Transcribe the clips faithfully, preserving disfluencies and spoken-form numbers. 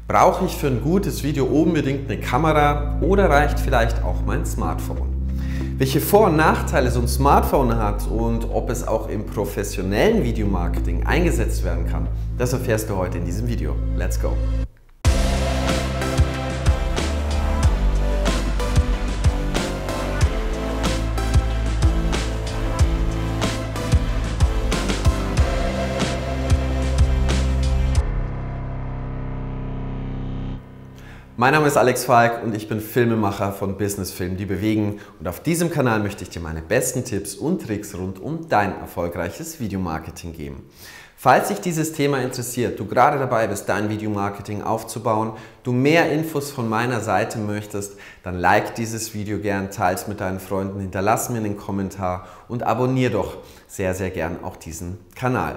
Brauche ich für ein gutes Video unbedingt eine Kamera oder reicht vielleicht auch mein Smartphone? Welche Vor- und Nachteile so ein Smartphone hat und ob es auch im professionellen Videomarketing eingesetzt werden kann, das erfährst du heute in diesem Video. Let's go! Mein Name ist Alex Falk und ich bin Filmemacher von Businessfilmen, die bewegen, und auf diesem Kanal möchte ich dir meine besten Tipps und Tricks rund um dein erfolgreiches Videomarketing geben. Falls dich dieses Thema interessiert, du gerade dabei bist, dein Videomarketing aufzubauen, du mehr Infos von meiner Seite möchtest, dann like dieses Video gern, teile es mit deinen Freunden, hinterlass mir einen Kommentar und abonniere doch sehr, sehr gern auch diesen Kanal.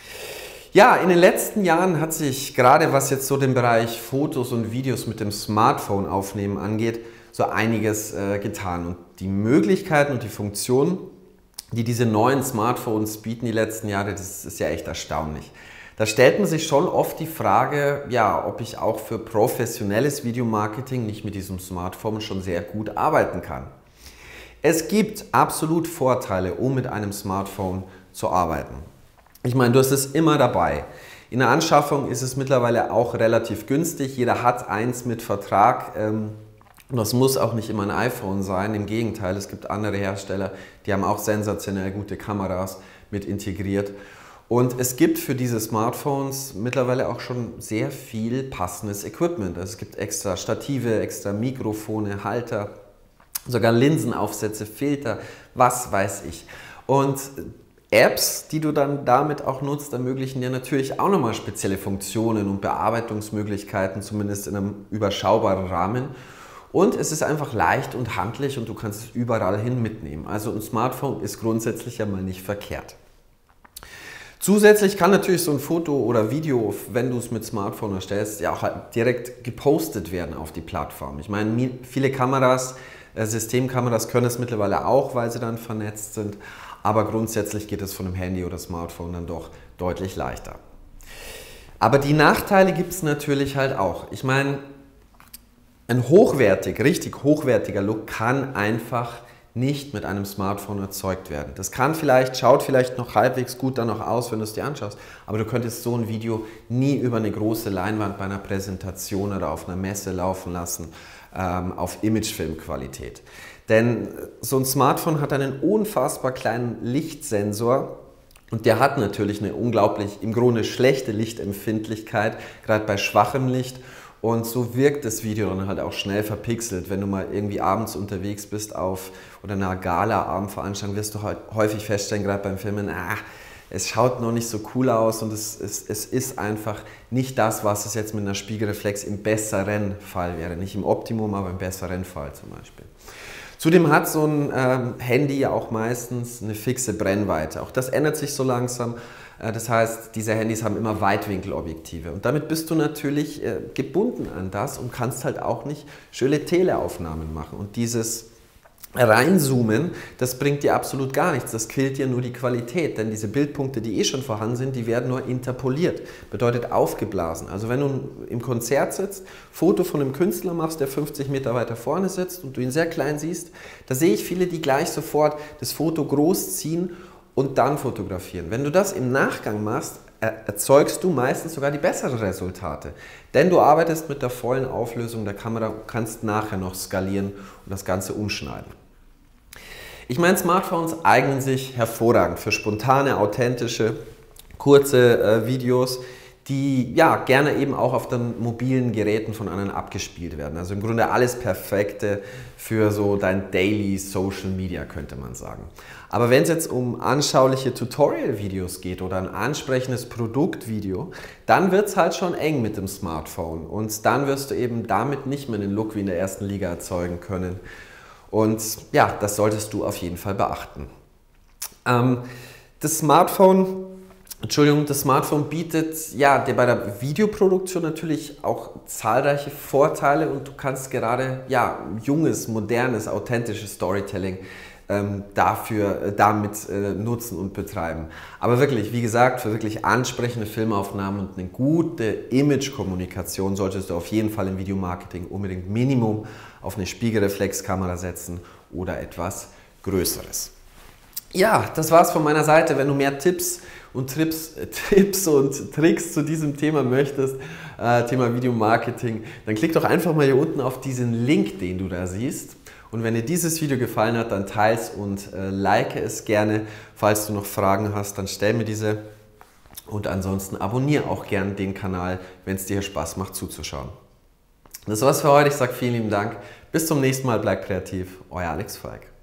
Ja, in den letzten Jahren hat sich gerade, was jetzt so den Bereich Fotos und Videos mit dem Smartphone aufnehmen angeht, so einiges äh, getan. Und die Möglichkeiten und die Funktionen, die diese neuen Smartphones bieten die letzten Jahre, das ist ja echt erstaunlich. Da stellt man sich schon oft die Frage, ja, ob ich auch für professionelles Videomarketing nicht mit diesem Smartphone schon sehr gut arbeiten kann. Es gibt absolut Vorteile, um mit einem Smartphone zu arbeiten. Ich meine, du hast es immer dabei. In der Anschaffung ist es mittlerweile auch relativ günstig. Jeder hat eins mit Vertrag. Und das muss auch nicht immer ein iPhone sein. Im Gegenteil, es gibt andere Hersteller, die haben auch sensationell gute Kameras mit integriert. Und es gibt für diese Smartphones mittlerweile auch schon sehr viel passendes Equipment. Also es gibt extra Stative, extra Mikrofone, Halter, sogar Linsenaufsätze, Filter, was weiß ich. Und Apps, die du dann damit auch nutzt, ermöglichen dir natürlich auch nochmal spezielle Funktionen und Bearbeitungsmöglichkeiten, zumindest in einem überschaubaren Rahmen. Und es ist einfach leicht und handlich und du kannst es überall hin mitnehmen. Also ein Smartphone ist grundsätzlich ja mal nicht verkehrt. Zusätzlich kann natürlich so ein Foto oder Video, wenn du es mit Smartphone erstellst, ja auch halt direkt gepostet werden auf die Plattform. Ich meine, viele Kameras, Systemkameras können es mittlerweile auch, weil sie dann vernetzt sind. Aber grundsätzlich geht es von einem Handy oder Smartphone dann doch deutlich leichter. Aber die Nachteile gibt es natürlich halt auch. Ich meine, ein hochwertig, richtig hochwertiger Look kann einfach nicht mit einem Smartphone erzeugt werden. Das kann vielleicht, schaut vielleicht noch halbwegs gut dann noch aus, wenn du es dir anschaust, aber du könntest so ein Video nie über eine große Leinwand bei einer Präsentation oder auf einer Messe laufen lassen, ähm, auf Imagefilmqualität. Denn so ein Smartphone hat einen unfassbar kleinen Lichtsensor und der hat natürlich eine unglaublich, im Grunde schlechte Lichtempfindlichkeit, gerade bei schwachem Licht. Und so wirkt das Video dann halt auch schnell verpixelt. Wenn du mal irgendwie abends unterwegs bist auf oder einer Gala-Abendveranstaltung, wirst du halt häufig feststellen, gerade beim Filmen, ah, es schaut noch nicht so cool aus und es, es, es ist einfach nicht das, was es jetzt mit einer Spiegelreflex im besseren Fall wäre. Nicht im Optimum, aber im besseren Fall zum Beispiel. Zudem hat so ein ähm, Handy ja auch meistens eine fixe Brennweite. Auch das ändert sich so langsam. Äh, das heißt, diese Handys haben immer Weitwinkelobjektive. Und damit bist du natürlich äh, gebunden an das und kannst halt auch nicht schöne Teleaufnahmen machen. Und dieses Reinzoomen, das bringt dir absolut gar nichts. Das killt dir nur die Qualität, denn diese Bildpunkte, die eh schon vorhanden sind, die werden nur interpoliert, bedeutet aufgeblasen. Also wenn du im Konzert sitzt, Foto von einem Künstler machst, der fünfzig Meter weiter vorne sitzt und du ihn sehr klein siehst, da sehe ich viele, die gleich sofort das Foto groß ziehen und dann fotografieren. Wenn du das im Nachgang machst, erzeugst du meistens sogar die besseren Resultate. Denn du arbeitest mit der vollen Auflösung der Kamera, kannst nachher noch skalieren und das Ganze umschneiden. Ich meine, Smartphones eignen sich hervorragend für spontane, authentische, kurze äh, Videos, die ja gerne eben auch auf den mobilen Geräten von anderen abgespielt werden. Also im Grunde alles Perfekte für so dein Daily Social Media, könnte man sagen. Aber wenn es jetzt um anschauliche Tutorial-Videos geht oder ein ansprechendes Produktvideo, dann wird es halt schon eng mit dem Smartphone und dann wirst du eben damit nicht mehr den Look wie in der ersten Liga erzeugen können. Und ja, das solltest du auf jeden Fall beachten. Ähm, das Smartphone Entschuldigung, das Smartphone bietet ja dir bei der Videoproduktion natürlich auch zahlreiche Vorteile und du kannst gerade ja junges, modernes, authentisches Storytelling ähm, dafür, äh, damit äh, nutzen und betreiben. Aber wirklich, wie gesagt, für wirklich ansprechende Filmaufnahmen und eine gute Image-Kommunikation solltest du auf jeden Fall im Videomarketing unbedingt Minimum auf eine Spiegelreflexkamera setzen oder etwas Größeres. Ja, das war's von meiner Seite. Wenn du mehr Tipps und Trips, äh, Tipps und Tricks zu diesem Thema möchtest, äh, Thema Videomarketing, dann klick doch einfach mal hier unten auf diesen Link, den du da siehst. Und wenn dir dieses Video gefallen hat, dann teils und äh, like es gerne. Falls du noch Fragen hast, dann stell mir diese. Und ansonsten abonniere auch gerne den Kanal, wenn es dir Spaß macht zuzuschauen. Das war's für heute. Ich sage vielen lieben Dank. Bis zum nächsten Mal. Bleib kreativ. Euer Alex Falk.